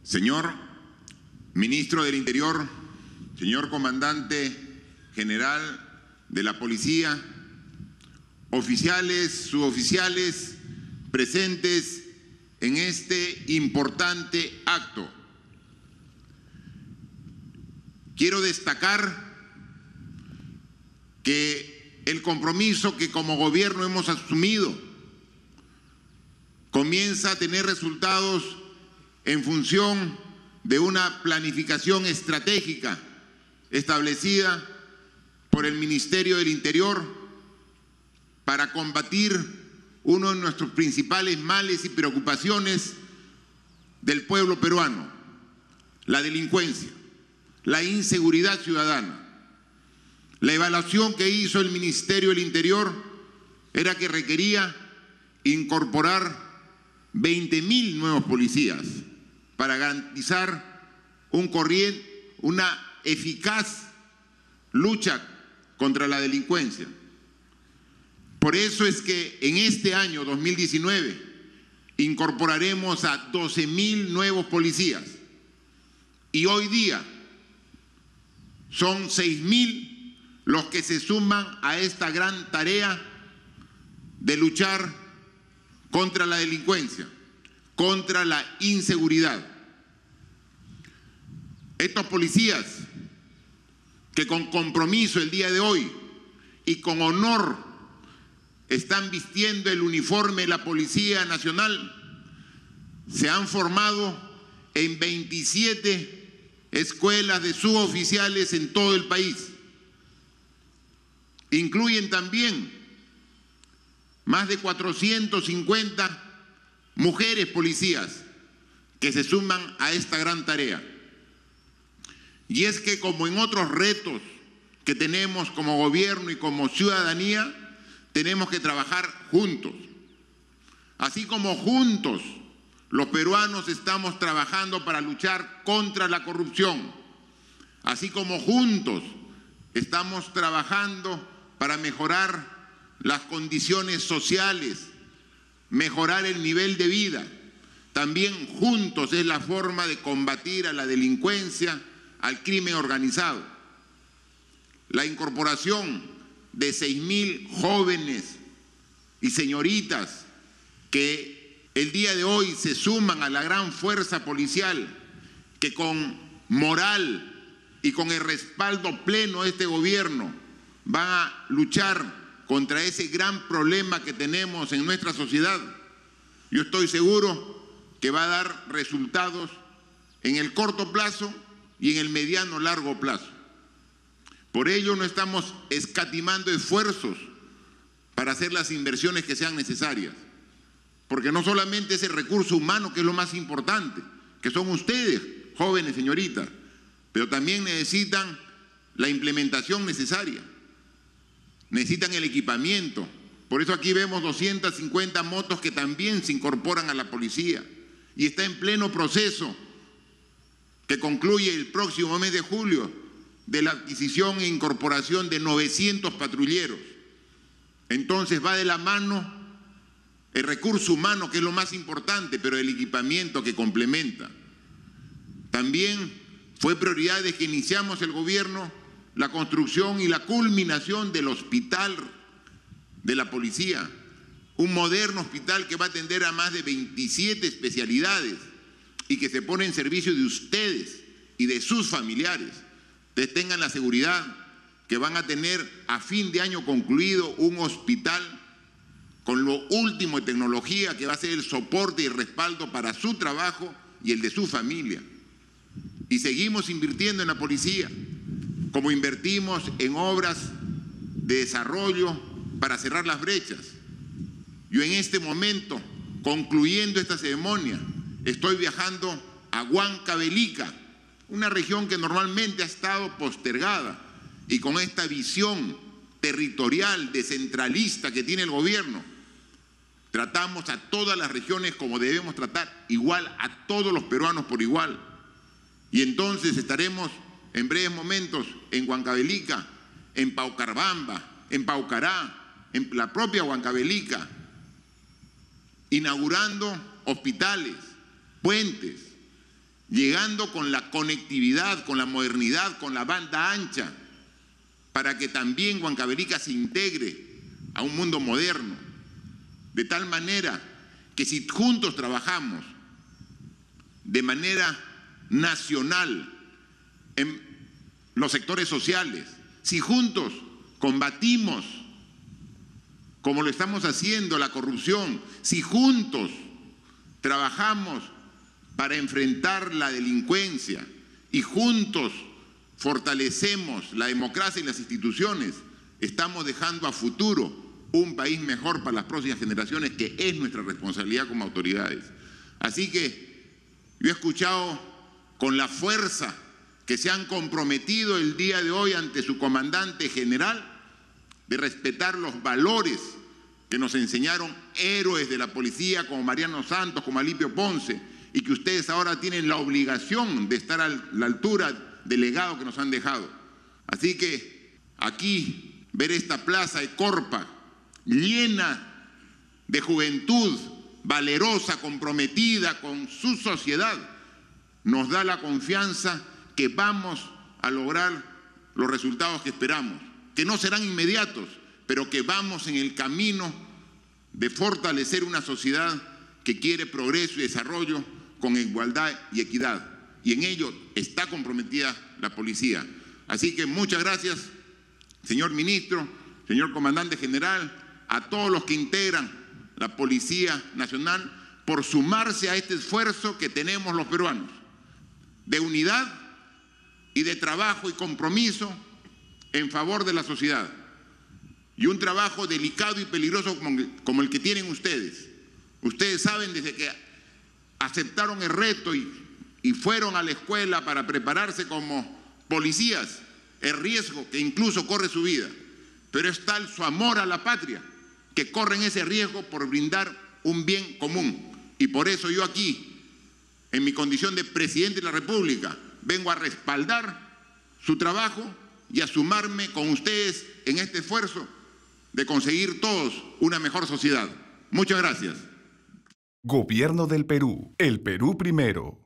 Señor Ministro del Interior, señor Comandante General de la Policía, oficiales, suboficiales presentes en este importante acto. Quiero destacar que el compromiso que como gobierno hemos asumido comienza a tener resultados en función de una planificación estratégica establecida por el Ministerio del Interior para combatir uno de nuestros principales males y preocupaciones del pueblo peruano: la delincuencia, la inseguridad ciudadana. La evaluación que hizo el Ministerio del Interior era que requería incorporar 20.000 nuevos policías para garantizar una eficaz lucha contra la delincuencia. Por eso es que en este año 2019 incorporaremos a 12.000 nuevos policías y hoy día son 6.000 los que se suman a esta gran tarea de luchar contra la delincuencia, contra la inseguridad. Estos policías que con compromiso el día de hoy y con honor están vistiendo el uniforme de la Policía Nacional se han formado en 27 escuelas de suboficiales en todo el país. Incluyen también más de 450 mujeres policías que se suman a esta gran tarea. Y es que, como en otros retos que tenemos como gobierno y como ciudadanía, tenemos que trabajar juntos. Así como juntos los peruanos estamos trabajando para luchar contra la corrupción, así como juntos estamos trabajando para mejorar las condiciones sociales, mejorar el nivel de vida, también juntos es la forma de combatir a la delincuencia, al crimen organizado. La incorporación de 6.000 jóvenes y señoritas que el día de hoy se suman a la gran fuerza policial, que con moral y con el respaldo pleno de este gobierno van a luchar contra ese gran problema que tenemos en nuestra sociedad. Yo estoy seguro que va a dar resultados en el corto plazo y en el mediano largo plazo. Por ello no estamos escatimando esfuerzos para hacer las inversiones que sean necesarias, porque no solamente es el recurso humano que es lo más importante, que son ustedes, jóvenes señoritas, pero también necesitan la implementación necesaria, necesitan el equipamiento. Por eso aquí vemos 250 motos que también se incorporan a la policía y está en pleno proceso que concluye el próximo mes de julio de la adquisición e incorporación de 900 patrulleros. Entonces va de la mano el recurso humano, que es lo más importante, pero el equipamiento que complementa. También fue prioridad desde que iniciamos el gobierno la construcción y la culminación del hospital de la policía, un moderno hospital que va a atender a más de 27 especialidades y que se pone en servicio de ustedes y de sus familiares. Ustedes tengan la seguridad que van a tener a fin de año concluido un hospital con lo último de tecnología que va a ser el soporte y el respaldo para su trabajo y el de su familia. Y seguimos invirtiendo en la policía, como invertimos en obras de desarrollo para cerrar las brechas. Yo en este momento, concluyendo esta ceremonia, estoy viajando a Huancavelica, una región que normalmente ha estado postergada, y con esta visión territorial, descentralista que tiene el gobierno, tratamos a todas las regiones como debemos tratar, igual a todos los peruanos por igual. Y entonces estaremos en breves momentos en Huancavelica, en Paucarbamba, en Paucará, en la propia Huancavelica, inaugurando hospitales, puentes, llegando con la conectividad, con la modernidad, con la banda ancha, para que también Huancavelica se integre a un mundo moderno, de tal manera que si juntos trabajamos de manera nacional en los sectores sociales, si juntos combatimos, como lo estamos haciendo, la corrupción, si juntos trabajamos para enfrentar la delincuencia y juntos fortalecemos la democracia y las instituciones, estamos dejando a futuro un país mejor para las próximas generaciones, que es nuestra responsabilidad como autoridades. Así que yo he escuchado con la fuerza que se han comprometido el día de hoy ante su comandante general de respetar los valores que nos enseñaron héroes de la policía como Mariano Santos, como Alipio Ponce, y que ustedes ahora tienen la obligación de estar a la altura del legado que nos han dejado. Así que aquí ver esta plaza de Corpa llena de juventud valerosa, comprometida con su sociedad, nos da la confianza que vamos a lograr los resultados que esperamos, que no serán inmediatos, pero que vamos en el camino de fortalecer una sociedad que quiere progreso y desarrollo con igualdad y equidad. Y en ello está comprometida la policía. Así que muchas gracias, señor ministro, señor comandante general, a todos los que integran la Policía Nacional por sumarse a este esfuerzo que tenemos los peruanos, de unidad y de trabajo y compromiso en favor de la sociedad. Y un trabajo delicado y peligroso como el que tienen ustedes. Ustedes saben, desde que aceptaron el reto y fueron a la escuela para prepararse como policías, el riesgo que incluso corre su vida. Pero es tal su amor a la patria que corren ese riesgo por brindar un bien común. Y por eso yo aquí, en mi condición de presidente de la República, vengo a respaldar su trabajo y a sumarme con ustedes en este esfuerzo de conseguir todos una mejor sociedad. Muchas gracias. Gobierno del Perú. El Perú primero.